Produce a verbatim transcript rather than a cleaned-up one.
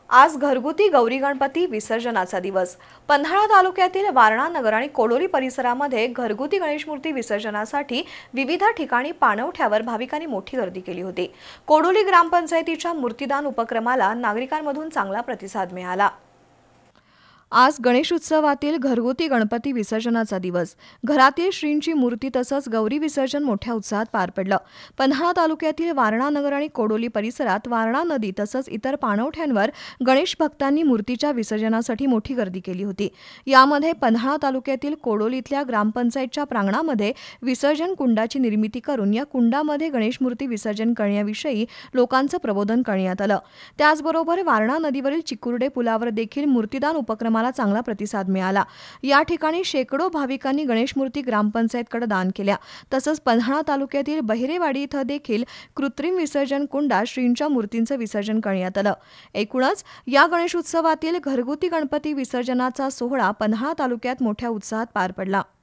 आज घरगुती गौरी गणपती विसर्जनाचा दिवस। पन्हाळा तालुक्यातील वारणा नगर आणि कोडोली परिसरामध्ये घरगुती गणेश मूर्ती विसर्जनासाठी विविध ठिकाणी पाणवठ्यावर भाविकांनी मोठी गर्दी केली होती। कोडोली ग्रामपंचायतीच्या मूर्तिदान उपक्रमाला नागरिकांमधून चांगला प्रतिसाद मिळाला। आज गणेश उत्सवातील घरगुती गणपती विसर्जनाचा दिवस। घरातील श्रींची मूर्ती तसंच गौरी विसर्जन मोठ्या उत्साहात पार पडलं। पन्हाळा तालुक्यातील वारणा नगर आणि कोडोली परिसरात वारणा नदी तसंच इतर पाणवठ्यांवर गणेश भक्तांनी मूर्तीच्या विसर्जनासाठी मोठी गर्दी केली होती। यामध्ये पन्हाळा तालुक्यातील कोडोलीतल्या ग्रामपंचायतच्या प्रांगणामध्ये विसर्जन कुंडाची निर्मिती करून या कुंडामध्ये गणेश मूर्ती विसर्जन करण्याविषयी लोकांचं प्रबोधन करण्यात आलं। त्याचबरोबर वारणा नदीवरील चिकुर्डे पुलावर देखील मूर्तिदान उपक्रम मला चांगला प्रतिसाद मिळाला। या ठिकाणी शेकडो भाविकांनी गणेश मूर्ती ग्रामपंचायतकडे दान केल्या। तसंच पन्हाळा तालुक्यातील बहिरेवाडी इथं देखील कृत्रिम विसर्जन कुंडात श्रींच्या मूर्तींचं विसर्जन करण्यात आलं। एकूणच या गणेश उत्सवातील घरगुती गणपती विसर्जनाचा सोहळा पन्हाळा तालुक्यात मोठ्या उत्साहात पार पडला।